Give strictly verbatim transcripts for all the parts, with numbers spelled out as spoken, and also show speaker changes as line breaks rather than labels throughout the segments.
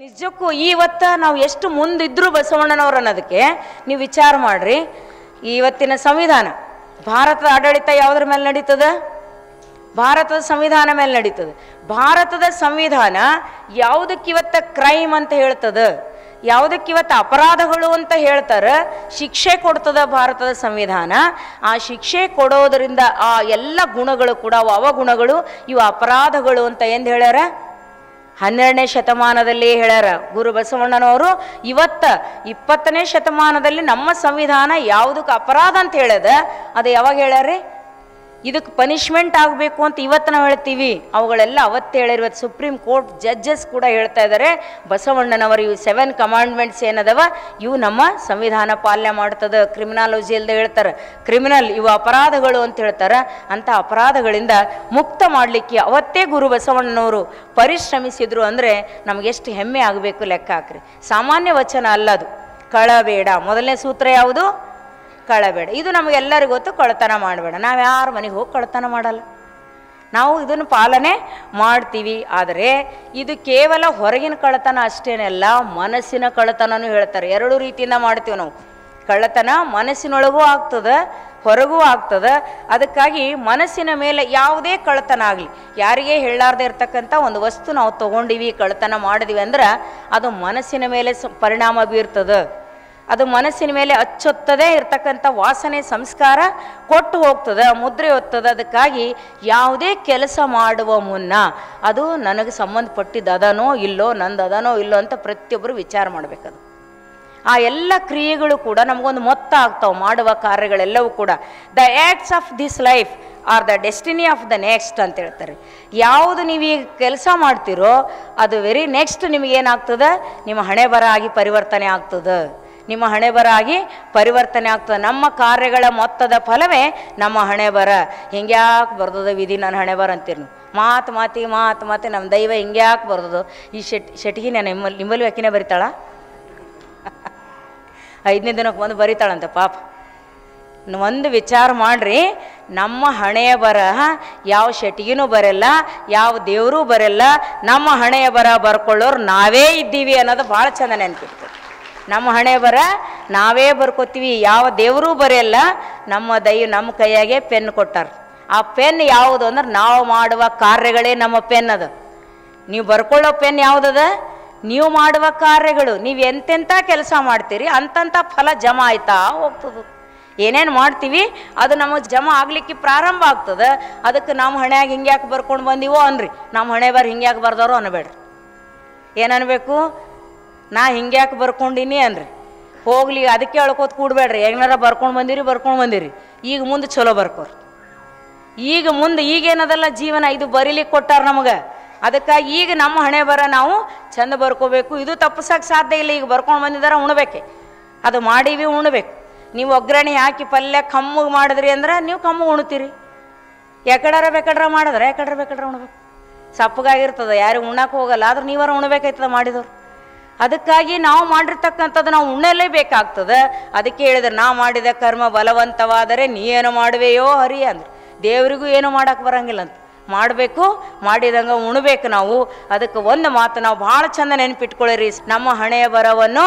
ನಿಜಕ್ಕೂ ಇವತ್ತು ನಾವು ಎಷ್ಟು ಮುಂದಿದ್ರು ಬಸವಣ್ಣನವರು ಅನ್ನೋದಕ್ಕೆ ನೀವು ವಿಚಾರ ಮಾಡ್ರಿ. ಇವತ್ತಿನ ಸಂವಿಧಾನ ಭಾರತದ ಆಡಳಿತ ಯಾವುದ್ರ ಮೇಲೆ ನಡೀತದೆ? ಭಾರತದ ಸಂವಿಧಾನ ಮೇಲೆ ನಡೀತದೆ. ಭಾರತದ ಸಂವಿಧಾನ ಯಾವುದಕ್ಕೆ ಇವತ್ತು ಕ್ರೈಮ್ ಅಂತ ಹೇಳ್ತದೆ, ಯಾವುದಕ್ಕೆ ಇವತ್ತು ಅಪರಾಧಗಳು ಅಂತ ಹೇಳ್ತಾರೆ, ಶಿಕ್ಷೆ ಕೊಡ್ತದ ಭಾರತದ ಸಂವಿಧಾನ. ಆ ಶಿಕ್ಷೆ ಕೊಡೋದರಿಂದ ಆ ಎಲ್ಲ ಗುಣಗಳು ಕೂಡ ಅವು ಅವಗುಣಗಳು, ಇವು ಅಪರಾಧಗಳು ಅಂತ ಎಂದು ಹೇಳ್ಯಾರ ಹನ್ನೆರಡನೇ ಶತಮಾನದಲ್ಲಿ ಹೇಳ್ಯಾರ ಗುರು ಬಸವಣ್ಣನವರು. ಇವತ್ತ ಇಪ್ಪತ್ತನೇ ಶತಮಾನದಲ್ಲಿ ನಮ್ಮ ಸಂವಿಧಾನ ಯಾವುದಕ್ಕೆ ಅಪರಾಧ ಅಂತ ಹೇಳ್ಯದ ಅದು ಯಾವಾಗ ಹೇಳ್ಯಾರ್ರಿ? ಇದಕ್ಕೆ ಪನಿಷ್ಮೆಂಟ್ ಆಗಬೇಕು ಅಂತ ಇವತ್ತು ನಾವು ಹೇಳ್ತೀವಿ, ಅವುಗಳೆಲ್ಲ ಅವತ್ತು ಹೇಳಿರ್. ಇವತ್ತು ಸುಪ್ರೀಂ ಕೋರ್ಟ್ ಜಡ್ಜಸ್ ಕೂಡ ಹೇಳ್ತಾ ಇದ್ದಾರೆ ಬಸವಣ್ಣನವರು ಇವು ಸೆವೆನ್ ಕಮಾಂಡ್ಮೆಂಟ್ಸ್ ಏನದವ ಇವು ನಮ್ಮ ಸಂವಿಧಾನ ಪಾಲನೆ ಮಾಡ್ತದೆ. ಕ್ರಿಮಿನಾಲಜಿ ಅಲ್ಲದೆ ಹೇಳ್ತಾರೆ ಕ್ರಿಮಿನಲ್, ಇವು ಅಪರಾಧಗಳು ಅಂತ ಹೇಳ್ತಾರೆ. ಅಂಥ ಅಪರಾಧಗಳಿಂದ ಮುಕ್ತ ಮಾಡಲಿಕ್ಕೆ ಅವತ್ತೇ ಗುರು ಬಸವಣ್ಣನವರು ಪರಿಶ್ರಮಿಸಿದ್ರು ಅಂದರೆ ನಮಗೆಷ್ಟು ಹೆಮ್ಮೆ ಆಗಬೇಕು ಲೆಕ್ಕ ಹಾಕ್ರಿ. ಸಾಮಾನ್ಯ ವಚನ ಅಲ್ಲದು. ಕಳಬೇಡ ಮೊದಲನೇ ಸೂತ್ರ ಯಾವುದು? ಕಳಬೇಡ. ಇದು ನಮಗೆಲ್ಲರಿಗೂ ಗೊತ್ತು, ಕಳ್ಳತನ ಮಾಡಬೇಡ. ನಾವು ಯಾರ ಮನೆಗೆ ಹೋಗಿ ಕಳ್ಳತನ ಮಾಡಲ್ಲ, ನಾವು ಇದನ್ನು ಪಾಲನೆ ಮಾಡ್ತೀವಿ. ಆದರೆ ಇದು ಕೇವಲ ಹೊರಗಿನ ಕಳ್ಳತನ ಅಷ್ಟೇನೆಲ್ಲ, ಮನಸ್ಸಿನ ಕಳ್ಳತನೂ ಹೇಳ್ತಾರೆ. ಎರಡು ರೀತಿಯಿಂದ ಮಾಡ್ತೀವಿ ನಾವು. ಕಳ್ಳತನ ಮನಸ್ಸಿನೊಳಗೂ ಆಗ್ತದೆ, ಹೊರಗೂ ಆಗ್ತದೆ. ಅದಕ್ಕಾಗಿ ಮನಸ್ಸಿನ ಮೇಲೆ ಯಾವುದೇ ಕಳ್ಳತನ ಆಗಲಿ, ಯಾರಿಗೆ ಹೇಳಾರ್ದೆ ಇರ್ತಕ್ಕಂಥ ಒಂದು ವಸ್ತು ನಾವು ತೊಗೊಂಡಿವಿ, ಕಳ್ಳತನ ಮಾಡಿದ್ವಿ ಅಂದ್ರೆ ಅದು ಮನಸ್ಸಿನ ಮೇಲೆ ಪರಿಣಾಮ ಬೀರ್ತದೆ. ಅದು ಮನಸ್ಸಿನ ಮೇಲೆ ಅಚ್ಚೊತ್ತದೇ ಇರ್ತಕ್ಕಂಥ ವಾಸನೆ ಸಂಸ್ಕಾರ ಕೊಟ್ಟು ಹೋಗ್ತದೆ, ಮುದ್ರೆ ಹೊತ್ತದ. ಅದಕ್ಕಾಗಿ ಯಾವುದೇ ಕೆಲಸ ಮಾಡುವ ಮುನ್ನ ಅದು ನನಗೆ ಸಂಬಂಧಪಟ್ಟಿದ್ದು ಅದನೋ ಇಲ್ಲೋ, ನಂದು ಅದನೋ ಇಲ್ಲೋ ಅಂತ ಪ್ರತಿಯೊಬ್ಬರು ವಿಚಾರ ಮಾಡಬೇಕದು. ಆ ಎಲ್ಲ ಕ್ರಿಯೆಗಳು ಕೂಡ ನಮಗೊಂದು ಮೊತ್ತ ಆಗ್ತಾವೆ, ಮಾಡುವ ಕಾರ್ಯಗಳೆಲ್ಲವೂ ಕೂಡ. The acts of this life are the destiny of the next ಅಂತ ಹೇಳ್ತಾರೆ. ಯಾವುದು ನೀವು ಈಗ ಕೆಲಸ ಮಾಡ್ತೀರೋ ಅದು ವೆರಿ ನೆಕ್ಸ್ಟ್ ನಿಮಗೇನಾಗ್ತದೆ, ನಿಮ್ಮ ಹಣೆ ಬರ ಆಗಿ ಪರಿವರ್ತನೆ ಆಗ್ತದೆ. ನಿಮ್ಮ ಹಣೆ ಬರ ಆಗಿ ಪರಿವರ್ತನೆ ಆಗ್ತದೆ. ನಮ್ಮ ಕಾರ್ಯಗಳ ಮೊತ್ತದ ಫಲವೇ ನಮ್ಮ ಹಣೆ ಬರ. ಹಿಂಗ್ಯಾಕೆ ಬರ್ದದ ವಿಧಿ ನನ್ನ ಹಣೆ ಬರ ಅಂತೀರಿ ನೀವು. ಮಾತು ಮಾತಿಗೆ ಮಾತು ಮಾತೆ ನಮ್ಮ ದೈವ ಹಿಂಗ್ಯಾಕೆ ಬರ್ದದು. ಈ ಶೆಟ್ ಶೆಟ್ಗಿ ನಾನು ನಿಮ್ಮಲ್ಲಿ ನಿಮ್ಮಲ್ಲಿ ವ್ಯಾಕಿನೇ ಬರಿತಾಳ ಐದನೇ ದಿನಕ್ಕೆ ಬಂದು ಬರಿತಾಳಂತೆ ಪಾಪ. ಒಂದು ವಿಚಾರ ಮಾಡಿರಿ, ನಮ್ಮ ಹಣೆಯ ಬರ ಯಾವ ಶೆಟ್ಗಿನೂ ಬರಲ್ಲ, ಯಾವ ದೇವರೂ ಬರಲ್ಲ. ನಮ್ಮ ಹಣೆಯ ಬರ ಬರ್ಕೊಳ್ಳೋರು ನಾವೇ ಇದ್ದೀವಿ ಅನ್ನೋದು ಭಾಳ ಚಂದ ನೆನಪಿರ್ತದೆ. ನಮ್ಮ ಹಣೆ ಬರ ನಾವೇ ಬರ್ಕೋತೀವಿ, ಯಾವ ದೇವರೂ ಬರೆಯಲ್ಲ. ನಮ್ಮ ದೈ ನಮ್ಮ ಕೈಯಾಗೆ ಪೆನ್ ಕೊಟ್ಟಾರ. ಆ ಪೆನ್ ಯಾವುದು ಅಂದ್ರೆ ನಾವು ಮಾಡುವ ಕಾರ್ಯಗಳೇ ನಮ್ಮ ಪೆನ್ ಅದು. ನೀವು ಬರ್ಕೊಳ್ಳೋ ಪೆನ್ ಯಾವುದದ? ನೀವು ಮಾಡುವ ಕಾರ್ಯಗಳು. ನೀವು ಎಂತೆಂಥ ಕೆಲಸ ಮಾಡ್ತೀರಿ ಅಂತಂಥ ಫಲ ಜಮಾ ಆಯ್ತಾ ಹೋಗ್ತದೆ. ಏನೇನು ಮಾಡ್ತೀವಿ ಅದು ನಮಗೆ ಜಮಾ ಆಗಲಿಕ್ಕೆ ಪ್ರಾರಂಭ ಆಗ್ತದೆ. ಅದಕ್ಕೆ ನಮ್ಮ ಹಣೆಯಾಗಿ ಹಿಂಗ್ಯಾಕೆ ಬರ್ಕೊಂಡು ಬಂದೀವೋ ಅನ್ರಿ, ನಮ್ಮ ಹಣೆ ಬರ ಹಿಂಗ್ಯಾಕೆ ಬರ್ದವರು ಅನ್ನಬೇಡ್ರಿ. ಏನನ್ಬೇಕು? ನಾ ಹಿಂಗ್ಯಾಕೆ ಬರ್ಕೊಂಡಿನಿ ಅನ್ರಿ. ಹೋಗ್ಲಿ ಅದಕ್ಕೆ ಹೇಳ್ಕೋತ ಕೂಡಬೇಡ್ರಿ. ಹೆಂಗಾರ ಬರ್ಕೊಂಡು ಬಂದಿರಿ ಬರ್ಕೊಂಡು ಬಂದಿರಿ ಈಗ ಮುಂದೆ ಚಲೋ ಬರ್ಕೋರಿ. ಈಗ ಮುಂದೆ ಈಗೇನದಲ್ಲ ಜೀವನ, ಇದು ಬರೀಲಿಕ್ಕೆ ಕೊಟ್ಟಾರ ನಮಗೆ. ಅದಕ್ಕಾಗಿ ಈಗ ನಮ್ಮ ಹಣೆ ಬರ ನಾವು ಚಂದ ಬರ್ಕೋಬೇಕು. ಇದು ತಪ್ಪಿಸೋಕೆ ಸಾಧ್ಯ ಇಲ್ಲ. ಈಗ ಬರ್ಕೊಂಡು ಬಂದಿದ್ದಾರೆ ಉಣ್ಬೇಕೆ, ಅದು ಮಾಡೀವಿ ಉಣ್ಬೇಕು. ನೀವು ಒಗ್ಗರಣೆ ಹಾಕಿ ಪಲ್ಯ ಕಮ್ಮಗೆ ಮಾಡಿದ್ರಿ ಅಂದ್ರೆ ನೀವು ಕಮ್ಮಗೆ ಉಣ್ತೀರಿ. ಯಾಕಡಾರ ಬೇಕಾಡ್ರ ಮಾಡಿದ್ರೆ ಯಾಕಡ್ರ ಬೇಕಾಡ್ರ ಉಣ್ಬೇಕು. ಸಪ್ಪಗಾಗಿರ್ತದೆ, ಯಾರಿಗೆ ಉಣ್ಣಕ್ಕೆ ಹೋಗಲ್ಲ. ಆದ್ರೆ ನೀವಾರ ಉಣ್ಬೇಕಾಯ್ತದ ಮಾಡಿದವ್ರು. ಅದಕ್ಕಾಗಿ ನಾವು ಮಾಡಿರ್ತಕ್ಕಂಥದ್ದು ನಾವು ಉಣ್ಣಲೇಬೇಕಾಗ್ತದೆ. ಅದಕ್ಕೆ ಹೇಳಿದ್ರೆ ನಾವು ಮಾಡಿದ ಕರ್ಮ ಬಲವಂತವಾದರೆ ನೀ ಏನು ಮಾಡುವೆಯೋ ಹರಿ ಅಂದ್ರೆ ದೇವರಿಗೂ ಏನು ಮಾಡೋಕ್ಕೆ ಬರಂಗಿಲ್ಲ ಅಂತ. ಮಾಡಬೇಕು, ಮಾಡಿದಂಗೆ ಉಣ್ಬೇಕು ನಾವು. ಅದಕ್ಕೆ ಒಂದು ಮಾತು ನಾವು ಭಾಳ ಚಂದ ನೆನಪಿಟ್ಕೊಳ್ಳಿರಿ. ನಮ್ಮ ಹಣೆಯ ಬರವನ್ನು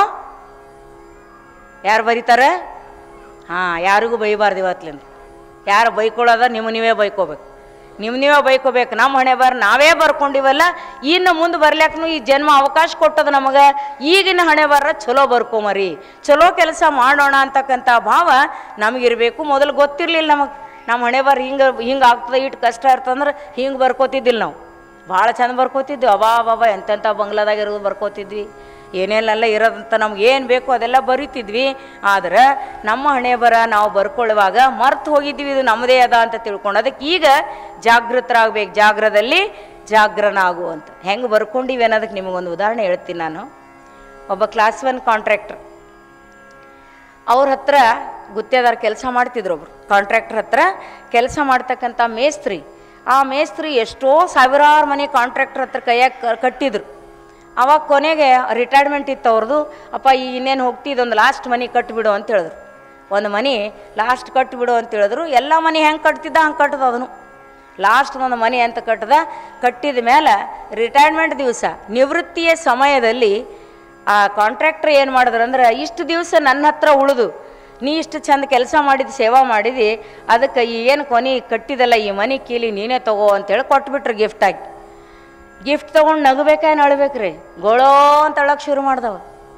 ಯಾರು ಬರೀತಾರೆ? ಹಾಂ, ಯಾರಿಗೂ ಬೈಬಾರ್ದು ಇವತ್ತಲಿಂದ. ಯಾರು ಬೈಕೊಳ್ಳೋದ ನಿಮ್ಮ ನೀವೇ ಬೈಕೋಬೇಕು, ನಿಮ್ಮ ನೀವೇ ಬೈಕೋಬೇಕು. ನಮ್ಮ ಹಣೆ ಬರ ನಾವೇ ಬರ್ಕೊಂಡಿವಲ್ಲ, ಇನ್ನು ಮುಂದೆ ಬರ್ಲಿಕ್ಕೂ ಈ ಜನ್ಮ ಅವಕಾಶ ಕೊಟ್ಟದು ನಮಗೆ. ಈಗಿನ ಹಣೆ ಬರ ಚಲೋ ಬರ್ಕೊಂಬರಿ, ಚಲೋ ಕೆಲಸ ಮಾಡೋಣ ಅಂತಕ್ಕಂಥ ಭಾವ ನಮಗಿರಬೇಕು. ಮೊದಲು ಗೊತ್ತಿರಲಿಲ್ಲ ನಮಗೆ. ನಮ್ಮ ಹಣೆ ಬರ ಹಿಂಗೆ ಹಿಂಗೆ ಆಗ್ತದೆ, ಇಟ್ಟು ಕಷ್ಟ ಇರ್ತಂದ್ರೆ ಹಿಂಗೆ ಬರ್ಕೋತಿದ್ದಿಲ್ಲ ನಾವು. ಭಾಳ ಚಂದ ಬರ್ಕೋತಿದ್ವಿ. ಅಬಾ ಬಾಬಾ ಎಂತೆಂಥ ಬಂಗ್ಲಾದಾಗ ಇರೋದು ಬರ್ಕೋತಿದ್ವಿ. ಏನೇನೆಲ್ಲ ಇರೋದಂತ ನಮ್ಗೆ ಏನು ಬೇಕು ಅದೆಲ್ಲ ಬರಿತಿದ್ವಿ. ಆದ್ರೆ ನಮ್ಮ ಹಣೆ ಬರ ನಾವು ಬರ್ಕೊಳ್ಳುವಾಗ ಮರ್ತು ಹೋಗಿದ್ವಿ, ಇದು ನಮ್ಮದೇ ಅದ ಅಂತ ತಿಳ್ಕೊಂಡು. ಅದಕ್ಕೆ ಈಗ ಜಾಗೃತರಾಗಬೇಕು. ಜಾಗ್ರದಲ್ಲಿ ಜಾಗ್ರನಾಗುವಂತ ಹೆಂಗೆ ಬರ್ಕೊಂಡಿವಿ ಅನ್ನೋದಕ್ಕೆ ನಿಮಗೊಂದು ಉದಾಹರಣೆ ಹೇಳ್ತೀನಿ ನಾನು. ಒಬ್ಬ ಕ್ಲಾಸ್ ಒನ್ ಕಾಂಟ್ರಾಕ್ಟರ್, ಅವ್ರ ಹತ್ರ ಗುತ್ತೇದಾರ ಕೆಲಸ ಮಾಡ್ತಿದ್ರು. ಒಬ್ರು ಕಾಂಟ್ರಾಕ್ಟರ್ ಹತ್ರ ಕೆಲಸ ಮಾಡ್ತಕ್ಕಂಥ ಮೇಸ್ತ್ರಿ. ಆ ಮೇಸ್ತ್ರಿ ಎಷ್ಟೋ ಸಾವಿರಾರು ಮನೆ ಕಾಂಟ್ರಾಕ್ಟರ್ ಹತ್ರ ಕೈಯಾಗ ಕಟ್ಟಿದ್ರು. ಅವಾಗ ಕೊನೆಗೆ ರಿಟೈರ್ಮೆಂಟ್ ಇತ್ತು ಅವ್ರದ್ದು. ಅಪ್ಪ ಈ ಇನ್ನೇನು ಹೋಗ್ತಿದ್ದೊಂದು ಲಾಸ್ಟ್ ಮನೆ ಕಟ್ಟಿಬಿಡು ಅಂತ ಹೇಳಿದ್ರು. ಒಂದು ಮನೆ ಲಾಸ್ಟ್ ಕಟ್ಟಿಬಿಡು ಅಂತ ಹೇಳಿದ್ರು. ಎಲ್ಲ ಮನೆ ಹೆಂಗೆ ಕಟ್ತಿದ್ದ ಹಂಗೆ ಕಟ್ಟದ ಅದನ್ನು ಲಾಸ್ಟ್ ಒಂದು ಮನೆ ಅಂತ ಕಟ್ಟದ. ಕಟ್ಟಿದ ಮೇಲೆ ರಿಟೈರ್ಮೆಂಟ್ ದಿವಸ ನಿವೃತ್ತಿಯ ಸಮಯದಲ್ಲಿ ಆ ಕಾಂಟ್ರಾಕ್ಟರ್ ಏನು ಮಾಡಿದ್ರು ಅಂದ್ರೆ, ಇಷ್ಟು ದಿವಸ ನನ್ನ ಹತ್ರ ಉಳಿದು ನೀ ಇಷ್ಟು ಚಂದ ಕೆಲಸ ಮಾಡಿದ್ದು, ಸೇವಾ ಮಾಡಿದಿ, ಅದಕ್ಕೆ ಏನು ಕೊನೆ ಕಟ್ಟಿದಲ್ಲ ಈ ಮನೆ ಕೀಲಿ ನೀನೇ ತಗೋ ಅಂತೇಳಿ ಕೊಟ್ಬಿಟ್ರು ಗಿಫ್ಟಾಗಿ. ಗಿಫ್ಟ್ ತೊಗೊಂಡು ನಗಬೇಕಾಯ್ನು ಅಳ್ಬೇಕ್ರಿ, ಗೋಳೋ ಅಂತ ಅಳಕ್ಕೆ ಶುರು ಮಾಡ್ದವ.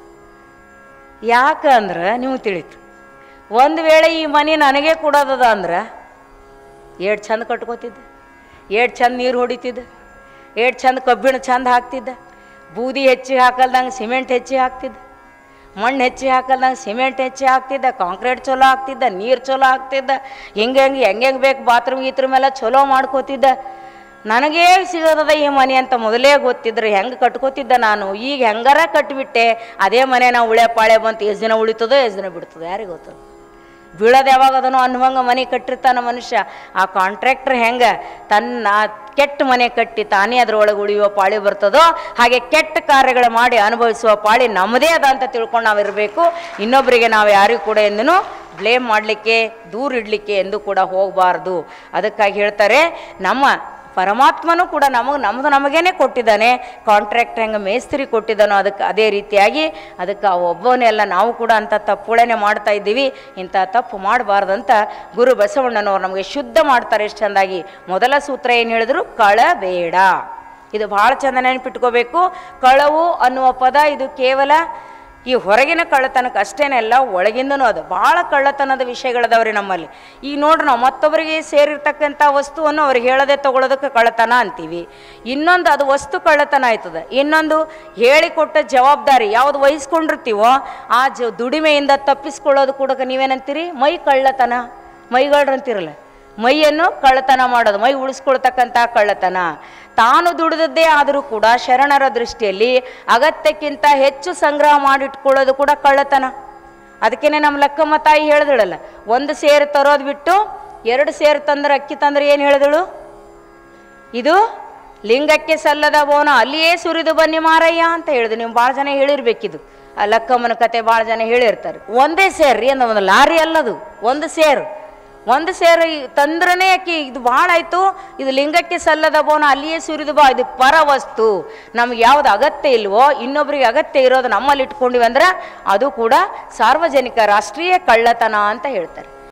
ಯಾಕೆ ಅಂದ್ರೆ ನೀವು ತಿಳಿತು, ಒಂದು ವೇಳೆ ಈ ಮನೆ ನನಗೆ ಕೊಡೋದದ ಅಂದ್ರೆ ಏಟ್ ಚಂದ ಕಟ್ಕೋತಿದ್ದೆ, ಏಟ್ ಚಂದ ನೀರು ಹೊಡಿತಿದ್ದೆ, ಏಟ್ ಚಂದ ಕಬ್ಬಿಣ ಚಂದ ಹಾಕ್ತಿದ್ದೆ, ಬೂದಿ ಹೆಚ್ಚಿಗೆ ಹಾಕಲ್ದಂಗೆ ಸಿಮೆಂಟ್ ಹೆಚ್ಚಿಗೆ ಹಾಕ್ತಿದ್ದೆ, ಮಣ್ಣು ಹೆಚ್ಚಿಗೆ ಹಾಕಲ್ದಂಗೆ ಸಿಮೆಂಟ್ ಹೆಚ್ಚಿಗೆ ಹಾಕ್ತಿದ್ದ, ಕಾಂಕ್ರೀಟ್ ಚಲೋ ಹಾಕ್ತಿದ್ದ, ನೀರು ಚಲೋ ಹಾಕ್ತಿದ್ದ, ಹೆಂಗೆ ಹೆಂಗೆ ಹೆಂಗೆ ಹೆಂಗೆ ಬೇಕು ಬಾತ್ರೂಮ್ ಗೀತ್ರೂಮ್ ಎಲ್ಲ ಚಲೋ ಮಾಡ್ಕೋತಿದ್ದ. ನನಗೇ ಸಿಗೋದದ ಈ ಮನೆ ಅಂತ ಮೊದಲೇ ಗೊತ್ತಿದ್ರೆ ಹೆಂಗೆ ಕಟ್ಕೋತಿದ್ದ ನಾನು. ಈಗ ಹೆಂಗಾರ ಕಟ್ಟಿಬಿಟ್ಟೆ, ಅದೇ ಮನೆ ನಾವು ಉಳೆ ಪಾಳೆ ಬಂತು, ಎಷ್ಟು ದಿನ ಉಳಿತದೋ ಎಷ್ಟು ದಿನ ಬಿಡ್ತದೋ ಯಾರಿಗೆ ಗೊತ್ತದ. ಬೀಳೋದು ಯಾವಾಗ ಅದನ್ನು ಅನ್ನುವಂಗೆ ಮನೆ ಕಟ್ಟಿರ್ತಾನ ಮನುಷ್ಯ. ಆ ಕಾಂಟ್ರಾಕ್ಟರ್ ಹೆಂಗೆ ತನ್ನ ಕೆಟ್ಟ ಮನೆ ಕಟ್ಟಿ ತಾನೇ ಅದರೊಳಗೆ ಉಳಿಯುವ ಪಾಳಿ ಬರ್ತದೋ, ಹಾಗೆ ಕೆಟ್ಟ ಕಾರ್ಯಗಳು ಮಾಡಿ ಅನುಭವಿಸುವ ಪಾಳಿ ನಮ್ಮದೇ ಅದ ಅಂತ ತಿಳ್ಕೊಂಡು ನಾವಿರಬೇಕು. ಇನ್ನೊಬ್ಬರಿಗೆ ನಾವು ಯಾರಿಗೂ ಕೂಡ ಎಂದೂ ಬ್ಲೇಮ್ ಮಾಡಲಿಕ್ಕೆ, ದೂರ ಇಡಲಿಕ್ಕೆ ಎಂದು ಕೂಡ ಹೋಗಬಾರ್ದು. ಅದಕ್ಕಾಗಿ ಹೇಳ್ತಾರೆ, ನಮ್ಮ ಪರಮಾತ್ಮನೂ ಕೂಡ ನಮಗೆ ನಮ್ಮದು ನಮಗೇನೆ ಕೊಟ್ಟಿದ್ದಾನೆ. ಕಾಂಟ್ರಾಕ್ಟ್ ಹೆಂಗೆ ಮೇಸ್ತ್ರಿ ಕೊಟ್ಟಿದ್ದಾನೋ ಅದಕ್ಕೆ ಅದೇ ರೀತಿಯಾಗಿ ಅದಕ್ಕೆ ಆ ಒಬ್ಬವನ್ನೆಲ್ಲ ನಾವು ಕೂಡ ಅಂಥ ತಪ್ಪುಗಳನ್ನೇ ಮಾಡ್ತಾ ಇದ್ದೀವಿ. ಇಂಥ ತಪ್ಪು ಮಾಡಬಾರ್ದಂತ ಗುರು ಬಸವಣ್ಣನವ್ರು ನಮಗೆ ಶುದ್ಧ ಮಾಡ್ತಾರೆ ಎಷ್ಟು ಚೆಂದಾಗಿ. ಮೊದಲ ಸೂತ್ರ ಏನು ಹೇಳಿದ್ರು, ಕಳಬೇಡ. ಇದು ಭಾಳ ಚೆಂದ ನೆನಪಿಟ್ಕೋಬೇಕು. ಕಳವು ಅನ್ನುವ ಪದ ಇದು ಕೇವಲ ಈ ಹೊರಗಿನ ಕಳ್ಳತನಕ್ಕೆ ಅಷ್ಟೇನೆ ಅಲ್ಲ, ಒಳಗಿಂದನೂ ಅದು ಭಾಳ ಕಳ್ಳತನದ ವಿಷಯಗಳದವ್ರಿ ನಮ್ಮಲ್ಲಿ. ಈಗ ನೋಡ್ರಿ, ನಾವು ಮತ್ತೊಬ್ಬರಿಗೆ ಸೇರಿರ್ತಕ್ಕಂಥ ವಸ್ತುವನ್ನು ಅವ್ರಿಗೆ ಹೇಳದೆ ತೊಗೊಳೋದಕ್ಕೆ ಕಳ್ಳತನ ಅಂತೀವಿ. ಇನ್ನೊಂದು ಅದು ವಸ್ತು ಕಳ್ಳತನ ಆಯ್ತದೆ. ಇನ್ನೊಂದು ಹೇಳಿಕೊಟ್ಟ ಜವಾಬ್ದಾರಿ ಯಾವುದು ವಹಿಸ್ಕೊಂಡಿರ್ತೀವೋ ಆ ಜ ದುಡಿಮೆಯಿಂದ ತಪ್ಪಿಸ್ಕೊಳ್ಳೋದು ಕೂಡ ನೀವೇನಂತೀರಿ, ಮೈ ಕಳ್ಳತನ, ಮೈಗಳ್ರಂತೀರಲ್ಲ, ಮೈಯನ್ನು ಕಳ್ಳತನ ಮಾಡೋದು, ಮೈ ಉಳಿಸ್ಕೊಳ್ತಕ್ಕಂಥ ಕಳ್ಳತನ. ತಾನು ದುಡಿದದ್ದೇ ಆದರೂ ಕೂಡ ಶರಣರ ದೃಷ್ಟಿಯಲ್ಲಿ ಅಗತ್ಯಕ್ಕಿಂತ ಹೆಚ್ಚು ಸಂಗ್ರಹ ಮಾಡಿಟ್ಕೊಳ್ಳೋದು ಕೂಡ ಕಳ್ಳತನ. ಅದಕ್ಕೇನೆ ನಮ್ಮ ಲಕ್ಕಮ್ಮ ತಾಯಿ ಹೇಳಿದಳಲ್ಲ, ಒಂದು ಸೇರು ತರೋದು ಬಿಟ್ಟು ಎರಡು ಸೇರು ತಂದ್ರೆ ಅಕ್ಕಿ ತಂದ್ರೆ ಏನು ಹೇಳಿದಳು, ಇದು ಲಿಂಗಕ್ಕೆ ಸಲ್ಲದ ಬೋನ ಅಲ್ಲಿಯೇ ಸುರಿದು ಬನ್ನಿ ಮಾರಯ್ಯ ಅಂತ ಹೇಳಿದ್ರು. ನೀವು ಭಾಳ ಜನ ಹೇಳಿರ್ಬೇಕಿದು, ಆ ಲಕ್ಕಮ್ಮನ ಕತೆ ಭಾಳ ಜನ ಹೇಳಿರ್ತಾರೆ. ಒಂದೇ ಸೇರ್ರಿ ಅಂದ, ಒಂದು ಲಾರಿ ಅಲ್ಲದು, ಒಂದು ಸೇರು ಒಂದು ಸೇರು ತಂದ್ರನೇ ಅಕ್ಕಿ ಇದು ಭಾಳ ಆಯಿತು, ಇದು ಲಿಂಗಕ್ಕೆ ಸಲ್ಲದ ಬೋನ ಅಲ್ಲಿಯೇ ಸುರಿದು ಬಾ, ಇದು ಪರ ವಸ್ತು, ನಮ್ಗೆ ಯಾವುದು ಅಗತ್ಯ ಇಲ್ವೋ ಇನ್ನೊಬ್ರಿಗೆ ಅಗತ್ಯ ಇರೋದು ನಮ್ಮಲ್ಲಿ ಇಟ್ಕೊಂಡಿವಿ ಅಂದ್ರೆ ಅದು ಕೂಡ ಸಾರ್ವಜನಿಕ ರಾಷ್ಟ್ರೀಯ ಕಳ್ಳತನ ಅಂತ ಹೇಳ್ತಾರೆ.